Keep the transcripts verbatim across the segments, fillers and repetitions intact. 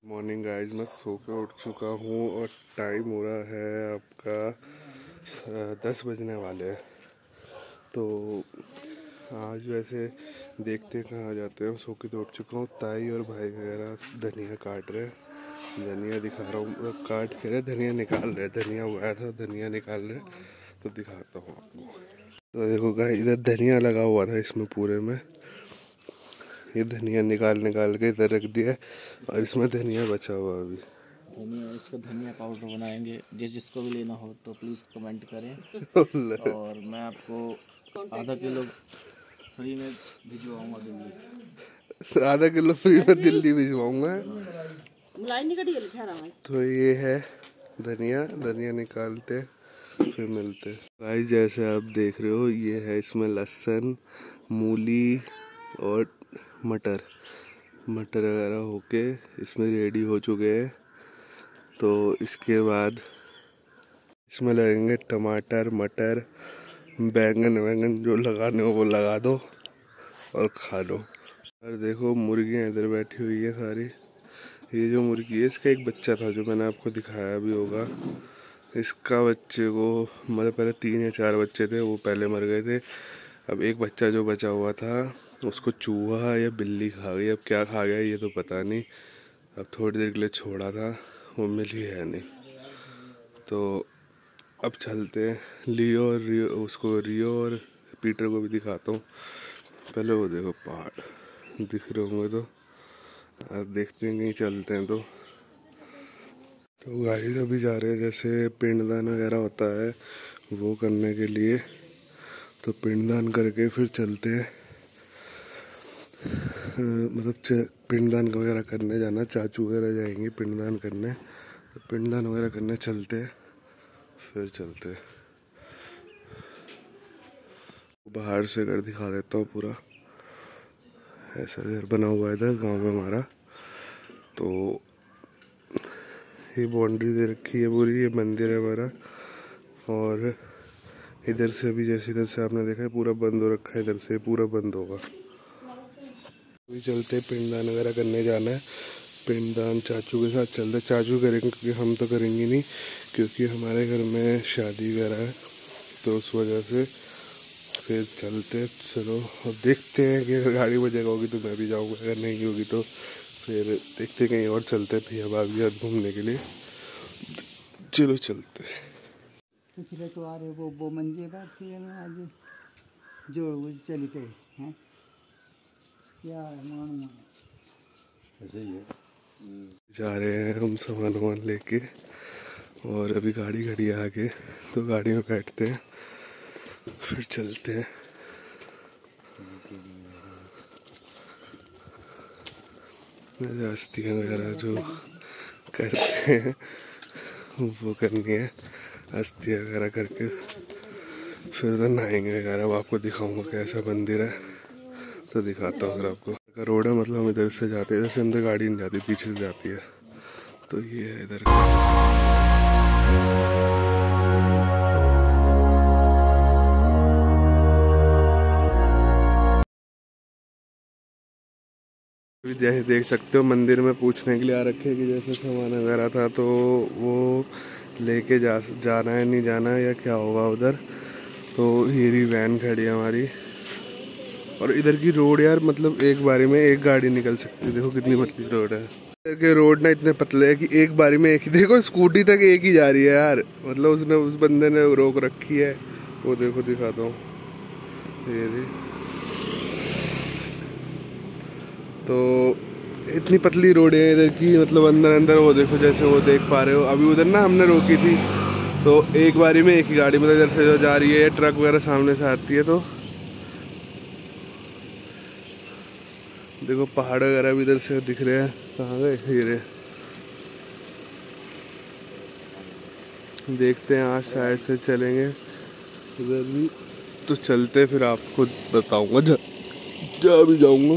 Morning guys, मैं सो के उठ चुका हूँ और टाइम हो रहा है आपका दस बजने वाले हैं। तो आज वैसे देखते हैं कहाँ जाते हैं। सो के तो उठ चुका हूँ। ताई और भाई वगैरह धनिया काट रहे हैं। धनिया दिखा रहा हूँ, काट के रहे धनिया निकाल रहे। धनिया उगाया था, धनिया निकाल रहे, तो दिखाता हूँ आपको। तो देखो गाइस, इधर धनिया लगा हुआ था इसमें पूरे में। ये धनिया निकाल निकाल के इधर रख दिया और इसमें धनिया बचा हुआ अभी। धनिया, इसको धनिया पाउडर बनाएंगे। जिस जिसको भी लेना हो तो प्लीज़ कमेंट करें और मैं आपको आधा किलो फ्री में भिजवाऊंगा दिल्ली। आधा किलो फ्री में दिल्ली भिजवाऊंगा। तो ये है धनिया। धनिया निकालते फिर मिलते। भाई जैसे आप देख रहे हो, ये है इसमें लहसुन, मूली और मटर मटर वगैरह होके इसमें रेडी हो चुके हैं। तो इसके बाद इसमें लगेंगे टमाटर, मटर, बैंगन वैगन जो लगाने हो वो लगा दो और खा लो। और देखो मुर्गियाँ इधर बैठी हुई है सारी। ये जो मुर्गी है, इसका एक बच्चा था जो मैंने आपको दिखाया भी होगा। इसका बच्चे को मतलब पहले तीन या चार बच्चे थे, वो पहले मर गए थे। अब एक बच्चा जो बचा हुआ था उसको चूहा या बिल्ली खा गई। अब क्या खा गया ये तो पता नहीं। अब थोड़ी देर के लिए छोड़ा था, वो मिल ही है नहीं। तो अब चलते हैं। लियो और रियो, उसको रियो और पीटर को भी दिखाता हूँ। पहले वो देखो पहाड़ दिख रहे होंगे, तो अब देखते हैं कहीं चलते हैं। तो तो गाइस अभी जा रहे हैं, जैसे पिंडदान वगैरह होता है वो करने के लिए। तो पिंडदान करके फिर चलते हैं। मतलब पिंडदान वगैरह करने जाना, चाचू वगैरह जाएंगे पिंडदान करने। तो पिंडदान वगैरह करने चलते हैं, फिर चलते हैं। बाहर से घर दिखा देता हूँ पूरा। ऐसा घर बना हुआ है इधर गांव में हमारा। तो ये बाउंड्री दे रखी है पूरी, ये मंदिर है हमारा। और इधर से भी जैसे इधर से आपने देखा है पूरा बंद हो रखा है, इधर से पूरा बंद होगा। अभी चलते पिंडदान वगैरह करने जाना है। पिंडदान चाचू के साथ चलते। चाचू करेंगे क्योंकि हम तो करेंगे नहीं, क्योंकि हमारे घर में शादी वगैरह है। तो उस वजह से फिर चलते। चलो और देखते हैं कि अगर गाड़ी बजेगा होगी तो मैं भी जाऊँगा, अगर नहीं होगी तो फिर देखते कहीं और चलते भैया भाभी साथ घूमने के लिए। चलो चलते। पिछले तो आ रहे वो वो मंजे बात थी ना आज जो चली पे हैं क्या मान ऐसे ही है। जा रहे हैं हम सामान वामान लेके और अभी गाड़ी खड़ी है आगे, तो गाड़ी में बैठते हैं फिर चलते हैं। अस्थियाँ वगैरह जो करते हैं वो करनी है। अस्थियाँ वगैरह करके फिर तो नहाएंगे वगैरह। अब आपको दिखाऊंगा कैसा मंदिर है, तो दिखाता हूँ। अगर आपको रोड है, मतलब हम इधर से जाते हैं, इधर से अंदर गाड़ी नहीं जाती, पीछे से जाती है। तो ये है इधर। जैसे देख सकते हो मंदिर में पूछने के लिए आ रखे हैं कि जैसे सामान वगैरह था तो वो लेके जा जाना है नहीं जाना है या क्या होगा उधर। तो ये रही वैन खड़ी है हमारी। और इधर की रोड यार, मतलब एक बारी में एक गाड़ी निकल सकती है। देखो कितनी पतली रोड है। इधर के रोड ना इतने पतले है कि एक बारी में एक ही, देखो स्कूटी तक एक ही जा रही है यार। मतलब उसने उस बंदे ने रोक रखी है। वो देखो दिखाता हूँ, ये तो इतनी पतली रोड है इधर की। मतलब अंदर अंदर वो देखो, जैसे वो देख पा रहे हो। अभी उधर ना हमने रोकी थी तो एक बारी में एक ही गाड़ी, मतलब इधर से जो जा रही है, ट्रक वगैरह सामने से आती है। तो देखो पहाड़ वगैरह भी इधर से दिख रहे हैं। कहाँ गए ये रहे। देखते हैं आज शायद से चलेंगे इधर भी, तो चलते फिर आपको बताऊंगा जा, जा भी जाऊंगा।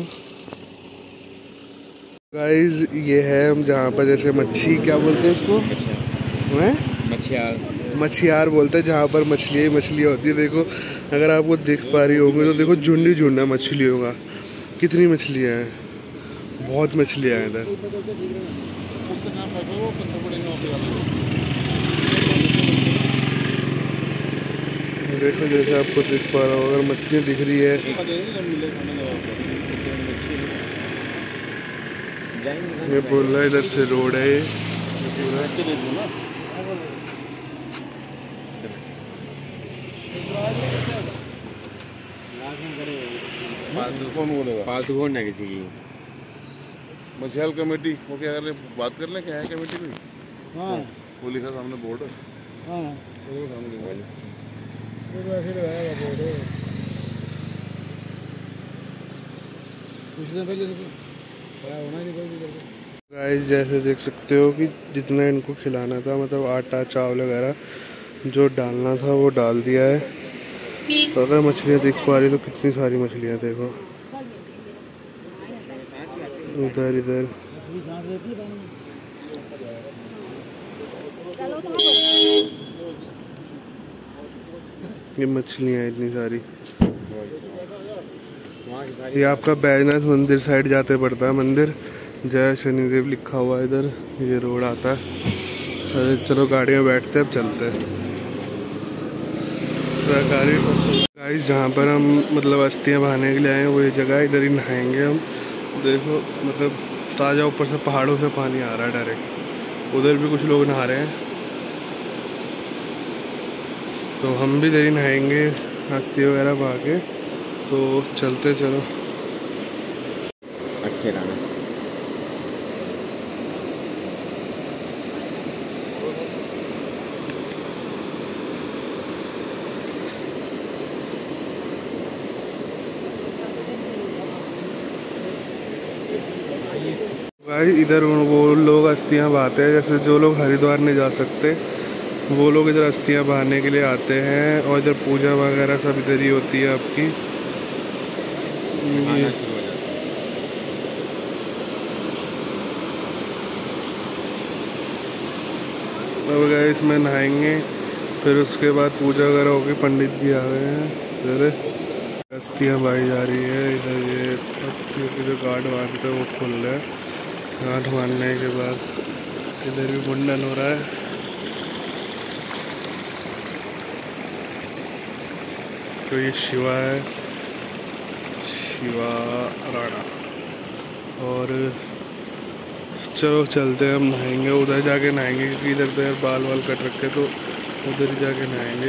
गाइस ये है हम जहाँ पर जैसे मच्छी क्या बोलते हैं इसको, मछियार मछियार बोलते हैं, जहाँ पर मछली मछलियाँ होती है। देखो अगर आपको दिख पा रही होंगी तो देखो झुंड ही झुंड है मछलियों का। कितनी मछलियाँ हैं, बहुत मछलियाँ हैं इधर। देखो जैसे आपको दिख पा रहा हो, अगर मछली दिख रही है ये बोल रहा है इधर से रोड है ये कौन बोलेगा? फालतू कौन है किसी की? मछियाल कमेटी वो क्या कर रहे, बात कर ले, क्या है कमेटी में? हाँ वो लिखा सामने बोर्ड है, हाँ वो सामने लिखा है। गाइस जैसे देख सकते हो कि जितना इनको खिलाना था, मतलब आटा चावल वगैरह जो डालना था वो डाल दिया है। तो अगर मछलियाँ दिख पा रही तो कितनी सारी मछलियाँ देखो, इधर इधर ये मछलियाँ इतनी सारी। ये आपका बैजनाथ मंदिर साइड जाते पड़ता है मंदिर, जय शनिदेव लिखा हुआ है इधर, ये रोड आता है। अरे चलो गाड़ी में बैठते अब चलते हैं। गाइस जहाँ पर हम मतलब अस्थियाँ बहाने के लिए आए हैं वो ये जगह है, इधर ही नहाएंगे हम। देखो मतलब ताज़ा ऊपर से पहाड़ों से पानी आ रहा है डायरेक्ट, उधर भी कुछ लोग नहा रहे हैं, तो हम भी इधर ही नहाएंगे अस्थि वगैरह बहा के। तो चलते चलो। अच्छे रहना। गाइस इधर वो लोग अस्थियाँ बहाते हैं, जैसे जो लोग हरिद्वार नहीं जा सकते वो लोग इधर अस्थियाँ बहाने के लिए आते हैं, और इधर पूजा वगैरह सब इधर ही होती है आपकी। अब गाइस इसमें नहाएंगे, फिर उसके बाद पूजा वगैरह होगी। पंडित जी आ गए हैं, इधर अस्थियाँ बहाई जा रही है। इधर ये अस्थियों की जो गांठ बांधते हैं वो खुल रहा है। गांठ बांधने के बाद इधर भी मुंडन हो रहा है। तो ये शिवा है, शिवा राणा। और चलो चलते हैं, हम नहाएंगे, उधर जाके नहाएंगे क्योंकि इधर तो यार बाल वाल कट रखे, तो उधर ही जाके नहाएंगे।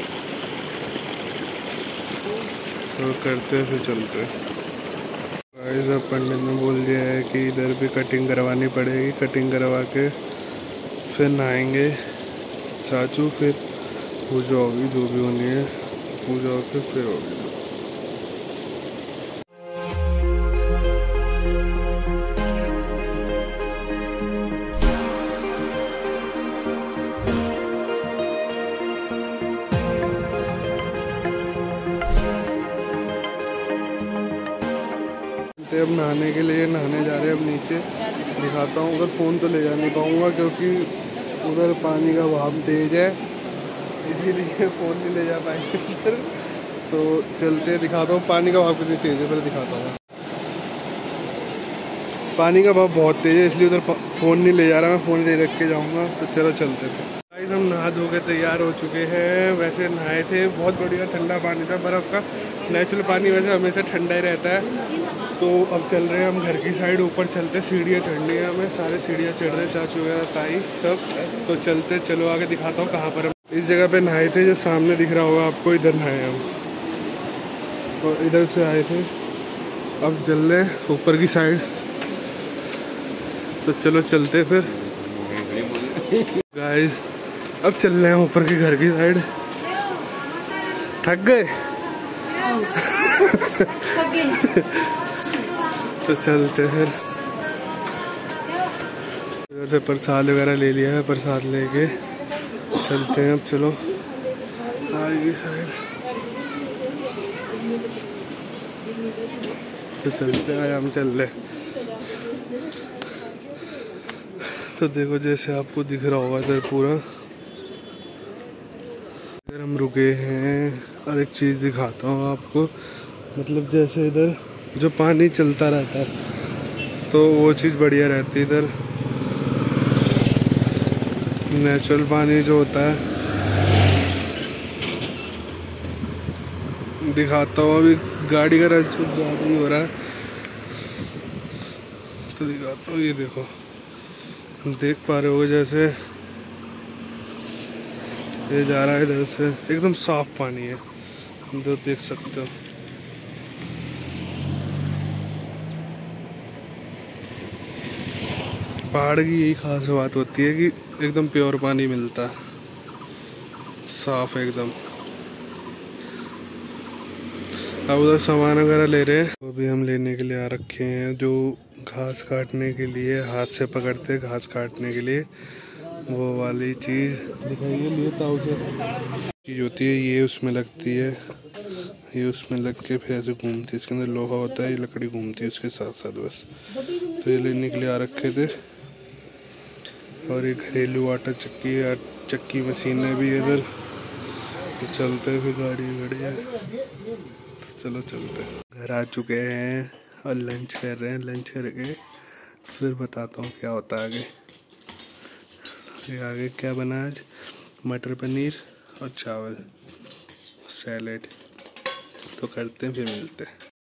तो करते हैं फिर चलते हैं। गाइस अब पंडित ने बोल दिया है कि इधर भी कटिंग करवानी पड़ेगी, कटिंग करवा के फिर नहाएंगे चाचू, फिर पूजा होगी जो भी होनी है, पूजा होकर फिर होगी। अब नहाने के लिए नहाने जा रहे हैं। अब नीचे दिखाता हूँ, उधर फ़ोन तो ले जा नहीं पाऊँगा क्योंकि उधर पानी का बहाव तेज़ है, इसीलिए फ़ोन नहीं ले जा पाएंगे इधर। तो चलते दिखाता हूँ पानी का बहाव कितनी तेज़ है, पहले दिखाता हूँ। पानी का बहाव बहुत तेज़ है, इसलिए उधर फ़ोन नहीं ले जा रहा, मैं फ़ोन ले रख के जाऊँगा। तो चलो चलते थे। गाइस हम नहा धो के तैयार हो चुके हैं। वैसे नहाए थे, बहुत बढ़िया ठंडा पानी था, बर्फ़ का। नेचुरल पानी वैसे हमेशा ठंडा ही रहता है। तो अब चल रहे हैं हम घर की साइड, ऊपर चलते, सीढ़ियाँ चढ़नी है हमें, सारे सीढ़ियाँ चढ़ रहे हैं, चाचू वगैरह ताई सब। तो चलते, चलो आगे दिखाता हूँ कहाँ पर हम इस जगह पे नहाए थे, जो सामने दिख रहा होगा आपको, इधर नहाए हम, और इधर से आए थे। अब चल रहे हैं ऊपर की साइड, तो चलो चलते फिर। गाइस अब चल रहे हैं ऊपर के घर की साइड। थक गए तो चलते हैं। इधर से प्रसाद वगैरह ले लिया है, प्रसाद लेके चलते हैं। अब चलो आगे साइड तो चलते हैं, हम चल रहे। तो देखो जैसे आपको दिख रहा होगा इधर पूरा, इधर हम रुके हैं। और एक चीज़ दिखाता हूँ आपको, मतलब जैसे इधर जो पानी चलता रहता है तो वो चीज़ बढ़िया रहती है। इधर नेचुरल पानी जो होता है दिखाता हूँ। अभी गाड़ी का रश कुछ ज़्यादा ही हो रहा है तो दिखाता हूँ। ये देखो, देख पा रहे हो जैसे ये जा रहा है इधर से, एकदम साफ पानी है, तो देख सकते हो। पहाड़ की यही खास बात होती है कि एकदम प्योर पानी मिलता है, साफ एकदम। अब उधर सामान वगैरह ले रहे हैं, वो भी हम लेने के लिए आ रखे हैं। जो घास काटने के लिए हाथ से पकड़ते हैं, घास काटने के लिए, वो वाली चीज़ दिखाइए। लिए ताऊ से चीज़ होती है, ये उसमें लगती है, ये उसमें लग के फिर ऐसे घूमती है। इसके अंदर लोहा होता है, ये लकड़ी घूमती है उसके साथ साथ बस। तो ये लेने के लिए आ रखे थे। और ये घरेलू आटा चक्की चक्की मशीनें भी इधर। तो चलते हैं फिर, गाड़ी गाड़ी है तो चलो चलते हैं। घर आ चुके हैं और लंच कर रहे हैं। लंच करके फिर बताता हूँ क्या होता है आगे। ये आगे क्या बना आज, मटर पनीर और चावल, सैलेड। तो करते हैं, फिर मिलते हैं।